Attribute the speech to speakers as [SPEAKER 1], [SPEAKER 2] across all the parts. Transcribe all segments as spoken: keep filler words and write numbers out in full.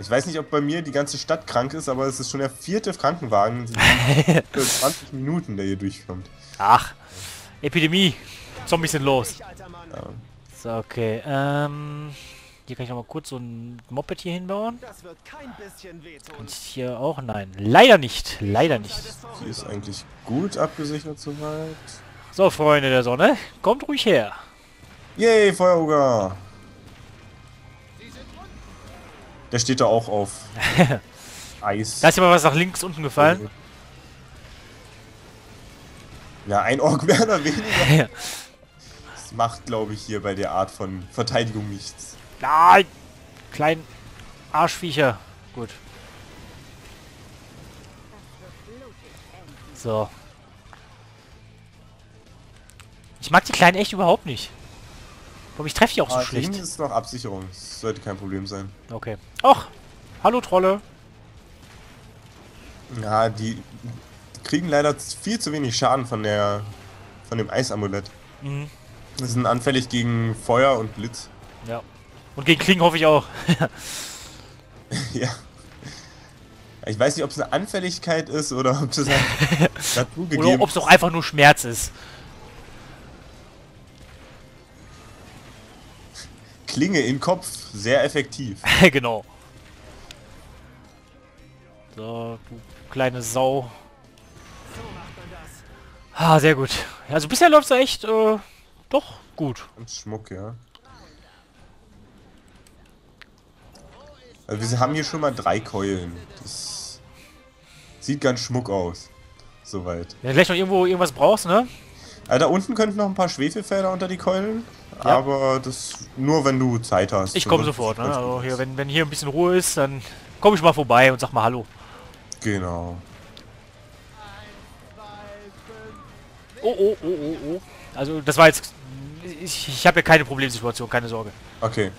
[SPEAKER 1] Ich weiß nicht, ob bei mir die ganze Stadt krank ist, aber es ist schon der vierte Krankenwagen für zwanzig Minuten, der hier durchkommt.
[SPEAKER 2] Ach, Epidemie. Zombies sind los.
[SPEAKER 1] Ja.
[SPEAKER 2] So, okay. Ähm, hier kann ich noch mal kurz so ein Moped hier hinbauen.
[SPEAKER 3] Das wird kein bisschen wehtun.
[SPEAKER 2] Und hier auch? Nein. Leider nicht. Leider nicht.
[SPEAKER 1] Die ist eigentlich gut abgesichert soweit.
[SPEAKER 2] So, Freunde der Sonne. Kommt ruhig her.
[SPEAKER 1] Yay, Feueroger! Der steht da auch auf Eis.
[SPEAKER 2] Da ist ja mal was nach links unten gefallen.
[SPEAKER 1] Ja, ein Ork mehr oder weniger.
[SPEAKER 2] Ja.
[SPEAKER 1] Das macht, glaube ich, hier bei der Art von Verteidigung nichts.
[SPEAKER 2] Nein! Kleinen Arschviecher. Gut. So. Ich mag die Kleinen echt überhaupt nicht. Warum ich treffe die auch so
[SPEAKER 1] Ah,
[SPEAKER 2] schlecht.
[SPEAKER 1] hinten ist noch Absicherung. Das sollte kein Problem sein.
[SPEAKER 2] Okay. Och! Hallo Trolle.
[SPEAKER 1] Ja, die kriegen leider viel zu wenig Schaden von der von dem Eisamulett.
[SPEAKER 2] Mhm.
[SPEAKER 1] Die sind anfällig gegen Feuer und Blitz.
[SPEAKER 2] Ja. Und gegen Klingen hoffe ich auch.
[SPEAKER 1] Ja. Ich weiß nicht, ob es eine Anfälligkeit ist oder ob es ein naturgegeben
[SPEAKER 2] Oder ob es auch einfach nur Schmerz ist.
[SPEAKER 1] Klinge in Kopf, sehr effektiv.
[SPEAKER 2] Genau. So, du kleine Sau. Ah, sehr gut. Also bisher läuft es ja echt, äh, doch gut.
[SPEAKER 1] Ganz Schmuck, ja. Also wir haben hier schon mal drei Keulen. Das sieht ganz schmuck aus. Soweit.
[SPEAKER 2] Wenn du gleich noch irgendwo irgendwas brauchst, ne?
[SPEAKER 1] Also da unten könnten noch ein paar Schwefelfelder unter die Keulen.
[SPEAKER 2] Ja.
[SPEAKER 1] Aber das nur, wenn du Zeit hast.
[SPEAKER 2] Ich komme
[SPEAKER 1] Also,
[SPEAKER 2] sofort, ne?
[SPEAKER 1] ganz
[SPEAKER 2] Also
[SPEAKER 1] gut
[SPEAKER 2] hier,
[SPEAKER 1] ist.
[SPEAKER 2] wenn, wenn hier ein bisschen Ruhe ist, dann komme ich mal vorbei und sag mal Hallo.
[SPEAKER 1] Genau.
[SPEAKER 2] Oh, oh, oh, oh, oh. Also das war jetzt... Ich, ich habe ja keine Problemsituation, keine Sorge.
[SPEAKER 1] Okay.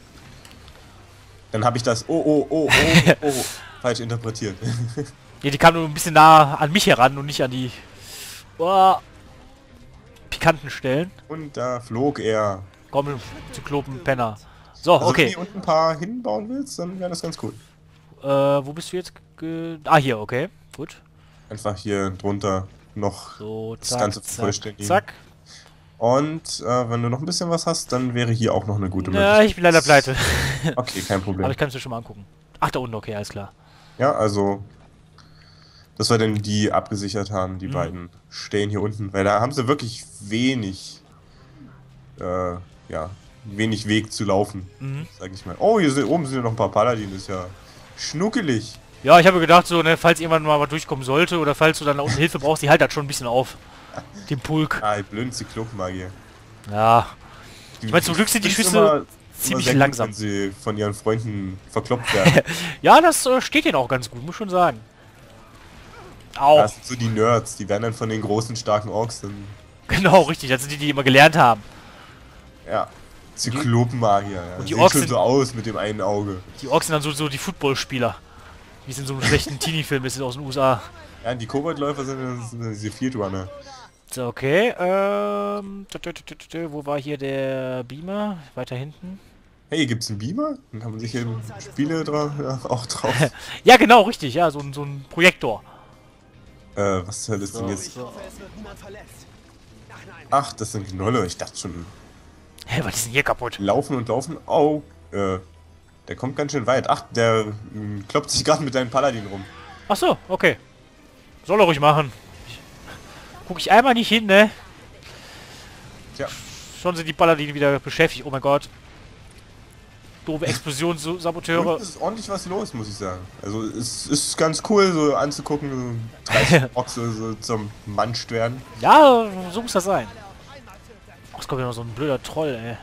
[SPEAKER 1] Dann habe ich das oh, oh, oh, oh, oh falsch interpretiert.
[SPEAKER 2] Ja, die kam nur ein bisschen nah an mich heran und nicht an die... Oh, pikanten Stellen.
[SPEAKER 1] Und da flog er.
[SPEAKER 2] Komm, Zyklopen, Penner. So,
[SPEAKER 1] Also wenn
[SPEAKER 2] okay.
[SPEAKER 1] du hier unten ein paar hinbauen willst, dann wäre das ganz cool.
[SPEAKER 2] Äh, wo bist du jetzt? Ge ah, hier, okay. Gut.
[SPEAKER 1] Einfach hier drunter noch
[SPEAKER 2] So,
[SPEAKER 1] das
[SPEAKER 2] zack,
[SPEAKER 1] Ganze
[SPEAKER 2] zack,
[SPEAKER 1] vervollständigen.
[SPEAKER 2] zack.
[SPEAKER 1] Und äh, wenn du noch ein bisschen was hast, dann wäre hier auch noch eine gute
[SPEAKER 2] Ja,
[SPEAKER 1] Möglichkeit.
[SPEAKER 2] ich bin leider pleite.
[SPEAKER 1] Okay, kein Problem.
[SPEAKER 2] Aber ich kann es mir schon mal angucken. Ach, da unten, okay, alles klar.
[SPEAKER 1] Ja, also das war denn die abgesichert haben, die
[SPEAKER 2] Mhm.
[SPEAKER 1] beiden stehen hier unten, weil da haben sie wirklich wenig, äh, ja, wenig Weg zu laufen,
[SPEAKER 2] Mhm.
[SPEAKER 1] sag ich mal. Oh, hier sind, oben sind ja noch ein paar Paladine, ist ja schnuckelig.
[SPEAKER 2] Ja, ich habe gedacht, so, ne, falls irgendwann mal was durchkommen sollte oder falls du dann da unten Hilfe brauchst, die halt das schon ein bisschen auf. Den Pulk.
[SPEAKER 1] Ah, die blöden Zyklopenmagier.
[SPEAKER 2] Ja.
[SPEAKER 1] Die-
[SPEAKER 2] Ich meine, zum Glück sind die
[SPEAKER 1] find's
[SPEAKER 2] Schüsse
[SPEAKER 1] immer- immer
[SPEAKER 2] ziemlich
[SPEAKER 1] sehr gut,
[SPEAKER 2] langsam.
[SPEAKER 1] wenn sie von ihren Freunden verkloppt werden.
[SPEAKER 2] Ja, das äh, steht denen auch ganz gut, muss schon sagen. Au.
[SPEAKER 1] Das sind so die Nerds, die werden dann von den großen, starken Orks dann,
[SPEAKER 2] Genau, richtig. Das sind die, die immer gelernt haben.
[SPEAKER 1] ja, Zyklopenmagier. Ja.
[SPEAKER 2] Und die
[SPEAKER 1] Sehen
[SPEAKER 2] Orks
[SPEAKER 1] schon
[SPEAKER 2] sind-
[SPEAKER 1] so aus mit dem einen Auge.
[SPEAKER 2] Die Orks sind dann so, so die Footballspieler. Wie es in so einem schlechten Teenie-Film ist aus den U S A.
[SPEAKER 1] Ja, und die Koboldläufer sind, dann- sind dann diese Field Runner.
[SPEAKER 2] So, okay. Ähm, tü- tü- tü- tü- tü, wo war hier der Beamer? Weiter hinten.
[SPEAKER 1] Hey, gibt's einen Beamer? Dann kann man sich hier Spiele dra ja, auch drauf.
[SPEAKER 2] Ja, genau, richtig. Ja, so, ein- so ein Projektor.
[SPEAKER 1] äh, was zur Hölle ist denn
[SPEAKER 2] So.
[SPEAKER 1] jetzt?
[SPEAKER 3] Ich hoffe, es wird niemand verletzt. Ach nein.
[SPEAKER 1] Ach, das sind Gnolle. Ich dachte schon,
[SPEAKER 2] Hä, was ist denn hier kaputt?
[SPEAKER 1] laufen und laufen. Oh, äh, der kommt ganz schön weit. Ach, der mh, kloppt sich gerade mit deinem Paladin rum.
[SPEAKER 2] Ach so, okay. Soll er ruhig machen. Guck ich einmal nicht hin, ne?
[SPEAKER 1] Tja,
[SPEAKER 2] Schon sind die Paladine wieder beschäftigt. Oh mein Gott. Doofe Explosionssaboteure.
[SPEAKER 1] und es ist ordentlich was los, muss ich sagen. Also, es ist ganz cool, so anzugucken, so dreißig Orks so, so zum Manscht werden.
[SPEAKER 2] Ja, so muss das sein. Ach, es kommt ja noch so ein blöder Troll, ey.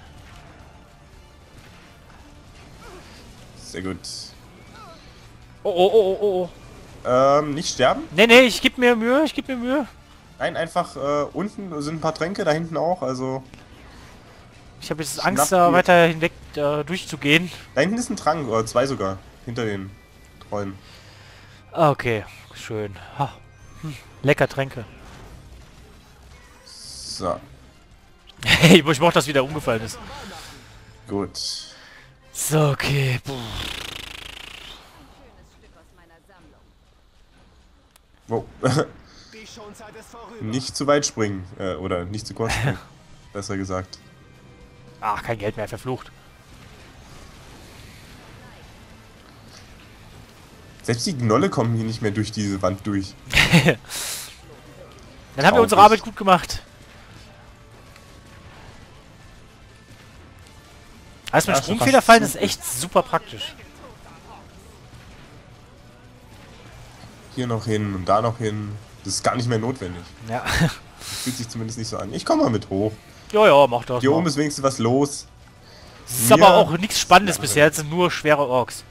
[SPEAKER 1] Sehr gut.
[SPEAKER 2] Oh, oh, oh, oh, oh.
[SPEAKER 1] Ähm, nicht sterben?
[SPEAKER 2] Nee, nee, ich geb mir Mühe, ich geb mir Mühe.
[SPEAKER 1] Nein, einfach äh, unten sind ein paar Tränke, da hinten auch. Also,
[SPEAKER 2] Ich habe jetzt
[SPEAKER 1] Schnapp
[SPEAKER 2] Angst, da
[SPEAKER 1] dir.
[SPEAKER 2] weiter hinweg äh, durchzugehen.
[SPEAKER 1] da hinten ist ein Trank, oder zwei sogar, hinter den Trollen.
[SPEAKER 2] Ah, okay, schön. Ha. Hm. Lecker Tränke.
[SPEAKER 1] So,
[SPEAKER 2] Hey, ich mochte, dass wieder umgefallen ist.
[SPEAKER 1] gut.
[SPEAKER 2] So, okay. Puh.
[SPEAKER 1] Wow.
[SPEAKER 3] Die Schonzeit ist vorüber.
[SPEAKER 1] Nicht zu weit springen. Äh, oder nicht zu kurz springen. Besser gesagt.
[SPEAKER 2] Ach, kein Geld mehr, verflucht.
[SPEAKER 1] Selbst die Gnolle kommen hier nicht mehr durch diese Wand durch.
[SPEAKER 2] Dann haben wir unsere Arbeit gut gemacht. Also mit
[SPEAKER 1] Ja, schon
[SPEAKER 2] Sprungfeder
[SPEAKER 1] fast
[SPEAKER 2] fallen
[SPEAKER 1] zu
[SPEAKER 2] ist
[SPEAKER 1] gut.
[SPEAKER 2] echt super praktisch.
[SPEAKER 1] Hier noch hin und da noch hin. Das ist gar nicht mehr notwendig.
[SPEAKER 2] Ja.
[SPEAKER 1] Das fühlt sich zumindest nicht so an. Ich komme mal mit hoch.
[SPEAKER 2] Ja, ja, mach das
[SPEAKER 1] Hier
[SPEAKER 2] mal.
[SPEAKER 1] oben ist wenigstens was los.
[SPEAKER 2] Es ist
[SPEAKER 1] mir-
[SPEAKER 2] aber auch nichts Spannendes
[SPEAKER 1] Ja.
[SPEAKER 2] bisher, es sind nur schwere Orks.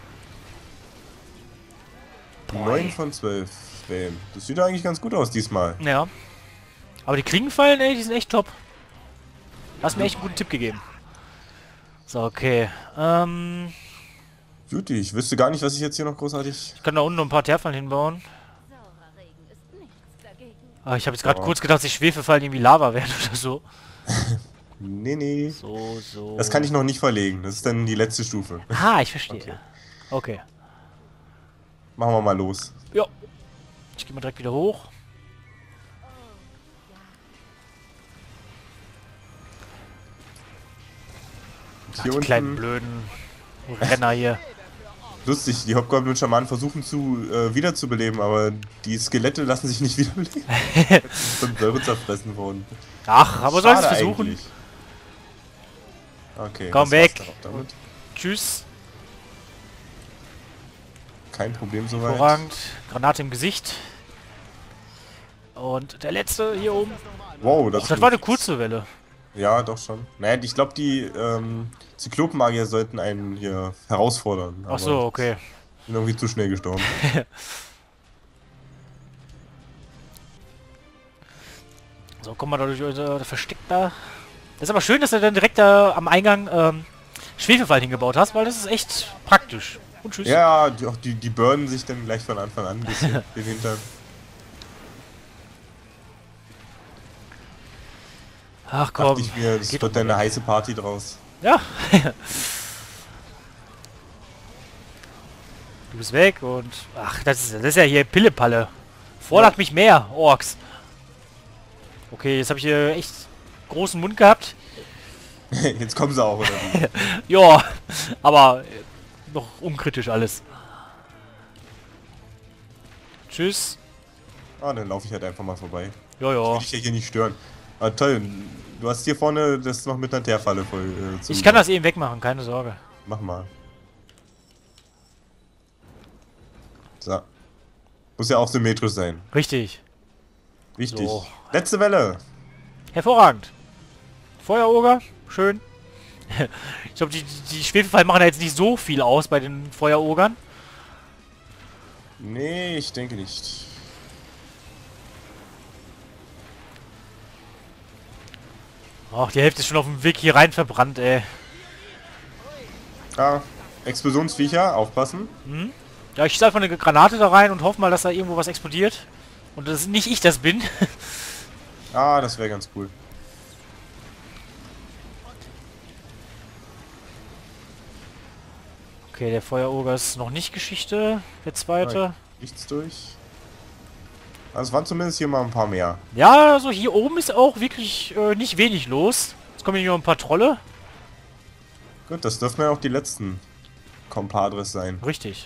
[SPEAKER 1] neun von zwölf. Ey, das sieht eigentlich ganz gut aus diesmal.
[SPEAKER 2] Ja. Aber die Klingenfallen, ey, die sind echt top. Hast mir echt einen guten Tipp gegeben. So, okay. Ähm,
[SPEAKER 1] Juti, ich wüsste gar nicht, was ich jetzt hier noch großartig...
[SPEAKER 2] ich kann da unten noch ein paar Teerfallen hinbauen.
[SPEAKER 4] Saurer Regen ist nichts dagegen.
[SPEAKER 2] Ah, ich habe jetzt gerade
[SPEAKER 1] Oh.
[SPEAKER 2] kurz gedacht, dass die Schwefelfallen irgendwie Lava werden oder so.
[SPEAKER 1] Nee, nee.
[SPEAKER 2] So, so.
[SPEAKER 1] Das kann ich noch nicht verlegen. Das ist dann die letzte Stufe.
[SPEAKER 2] Ah, ich verstehe.
[SPEAKER 1] Okay.
[SPEAKER 2] Okay.
[SPEAKER 1] Machen wir mal los.
[SPEAKER 2] Ja. Ich gehe mal direkt wieder hoch. Ach,
[SPEAKER 1] Hier
[SPEAKER 2] die kleinen
[SPEAKER 1] unten,
[SPEAKER 2] blöden Renner hier.
[SPEAKER 1] lustig, die Hobgoblin und Schamanen versuchen zu äh, wiederzubeleben, aber die Skelette lassen sich nicht wiederbeleben. Von Säure zerfressen worden.
[SPEAKER 2] Ach, aber soll es
[SPEAKER 1] Schade
[SPEAKER 2] versuchen.
[SPEAKER 1] eigentlich. Okay,
[SPEAKER 2] Komm
[SPEAKER 1] das war's
[SPEAKER 2] weg.
[SPEAKER 1] dann auch damit.
[SPEAKER 2] Tschüss.
[SPEAKER 1] Kein Problem soweit.
[SPEAKER 2] Hervorragend. Granate im Gesicht. Und der letzte hier oben.
[SPEAKER 1] Wow, das,
[SPEAKER 2] Ach, das war eine kurze Welle.
[SPEAKER 1] Ja, doch schon. Naja, ich glaube, die ähm, Zyklopenmagier sollten einen hier herausfordern.
[SPEAKER 2] Ach so, okay.
[SPEAKER 1] Sind irgendwie zu schnell gestorben.
[SPEAKER 2] So, kommen wir da durch unser Versteck da. Das ist aber schön, dass du dann direkt da am Eingang ähm, Schwefelfall hingebaut hast, weil das ist echt praktisch. Und tschüss.
[SPEAKER 1] Ja, die, auch die, die burnen sich dann gleich von Anfang an ein bisschen den Hintern.
[SPEAKER 2] Ach komm.
[SPEAKER 1] Dachte ich mir, das
[SPEAKER 2] geht
[SPEAKER 1] wird
[SPEAKER 2] doch
[SPEAKER 1] dann
[SPEAKER 2] mal.
[SPEAKER 1] eine heiße Party draus.
[SPEAKER 2] Ja. Du bist weg und... Ach, das ist, das ist ja hier Pillepalle. Fordert
[SPEAKER 1] Ja.
[SPEAKER 2] mich mehr, Orks. Okay, jetzt habe ich hier echt großen Mund gehabt.
[SPEAKER 1] Jetzt kommen sie auch, oder wie?
[SPEAKER 2] Ja, aber äh, noch unkritisch alles. Tschüss.
[SPEAKER 1] Ah, dann laufe ich halt einfach mal vorbei.
[SPEAKER 2] Ja,
[SPEAKER 1] Ich will
[SPEAKER 2] ja.
[SPEAKER 1] dich ja hier nicht stören. Ah, toll. Du hast hier vorne das noch mit einer Teerfalle voll. Äh,
[SPEAKER 2] Ich kann das eben wegmachen, keine Sorge.
[SPEAKER 1] Mach mal. So. Muss ja auch symmetrisch sein.
[SPEAKER 2] Richtig.
[SPEAKER 1] Wichtig.
[SPEAKER 2] So.
[SPEAKER 1] Letzte Welle.
[SPEAKER 2] Hervorragend. Feueroger, schön. Ich glaube, die, die die Schwefelfallen machen da jetzt nicht so viel aus bei den Feuerogern.
[SPEAKER 1] Nee, ich denke nicht.
[SPEAKER 2] Ach, die Hälfte ist schon auf dem Weg hier rein verbrannt, ey.
[SPEAKER 1] Ah, Explosionsviecher, aufpassen.
[SPEAKER 2] Hm? Ja, ich schieße einfach eine Granate da rein und hoffe mal, dass da irgendwo was explodiert. Und dass nicht ich das bin.
[SPEAKER 1] Ah, das wäre ganz cool.
[SPEAKER 2] Okay, der Feueroger ist noch nicht Geschichte. Der zweite.
[SPEAKER 1] Nichts durch. Also es waren zumindest hier mal ein paar mehr.
[SPEAKER 2] Ja, also hier oben ist auch wirklich äh, nicht wenig los. Jetzt kommen hier noch ein paar Trolle.
[SPEAKER 1] Gut, das dürften ja auch die letzten Compadres sein.
[SPEAKER 2] Richtig.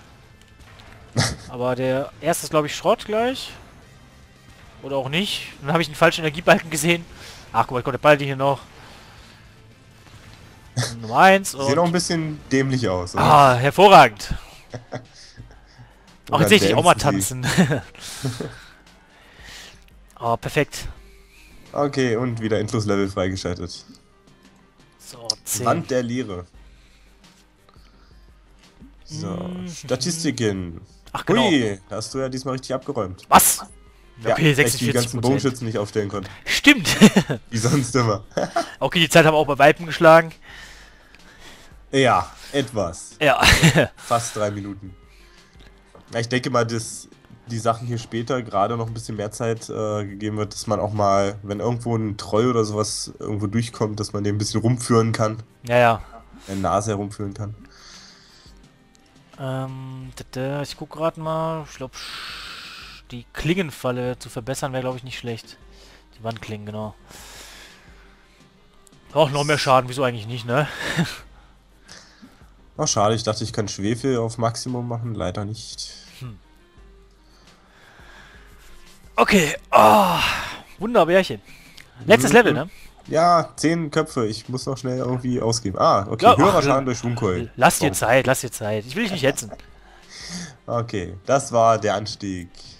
[SPEAKER 2] Aber der erste ist, glaube ich, Schrott gleich. Oder auch nicht. Dann habe ich einen falschen Energiebalken gesehen. Ach, guck mal, kommt der Ball hier noch. Nummer eins
[SPEAKER 1] Sieht auch ein
[SPEAKER 2] und...
[SPEAKER 1] bisschen dämlich aus, oder?
[SPEAKER 2] Ah, hervorragend. Auch
[SPEAKER 1] Oder
[SPEAKER 2] jetzt sehe ich dich auch mal
[SPEAKER 1] dancen
[SPEAKER 2] tanzen. Oh, perfekt.
[SPEAKER 1] Okay, und wieder Endlos-Level freigeschaltet.
[SPEAKER 2] So, zehn.
[SPEAKER 1] Wand der Leere. So,
[SPEAKER 2] Mhm.
[SPEAKER 1] Statistiken.
[SPEAKER 2] Ach, genau.
[SPEAKER 1] Hui, da hast du ja diesmal richtig abgeräumt.
[SPEAKER 2] Was?
[SPEAKER 1] Ja,
[SPEAKER 2] Okay,
[SPEAKER 1] dass ich die
[SPEAKER 2] sechsundvierzig
[SPEAKER 1] ganzen
[SPEAKER 2] Prozent.
[SPEAKER 1] Bogenschützen nicht aufstellen konnte.
[SPEAKER 2] Stimmt.
[SPEAKER 1] Wie sonst immer.
[SPEAKER 2] Okay, die Zeit haben wir auch bei Weipen geschlagen.
[SPEAKER 1] Ja, etwas.
[SPEAKER 2] Ja.
[SPEAKER 1] Fast drei Minuten. Ja, ich denke mal, dass die Sachen hier später gerade noch ein bisschen mehr Zeit äh, gegeben wird, dass man auch mal, wenn irgendwo ein Troll oder sowas irgendwo durchkommt, dass man den ein bisschen rumführen kann.
[SPEAKER 2] Ja, ja.
[SPEAKER 1] Der Nase herumführen kann.
[SPEAKER 2] Ähm, da, da, ich guck gerade mal. Ich glaube, die Klingenfalle zu verbessern wäre, glaube ich, nicht schlecht. Die Wandklingen, genau. Auch noch mehr Schaden, wieso eigentlich nicht, ne?
[SPEAKER 1] Ach, schade, ich dachte, ich kann Schwefel auf Maximum machen, leider nicht.
[SPEAKER 2] Hm. Okay, oh, Wunderbärchen. Letztes
[SPEAKER 1] Mhm.
[SPEAKER 2] Level, ne?
[SPEAKER 1] Ja, zehn Köpfe, ich muss noch schnell irgendwie ausgeben. Ah, okay,
[SPEAKER 2] Ja,
[SPEAKER 1] höherer
[SPEAKER 2] ach,
[SPEAKER 1] Schaden durch Schwungkeul.
[SPEAKER 2] Lass dir
[SPEAKER 1] Oh.
[SPEAKER 2] Zeit, lass dir Zeit. Ich will dich nicht hetzen.
[SPEAKER 1] Okay, das war der Anstieg.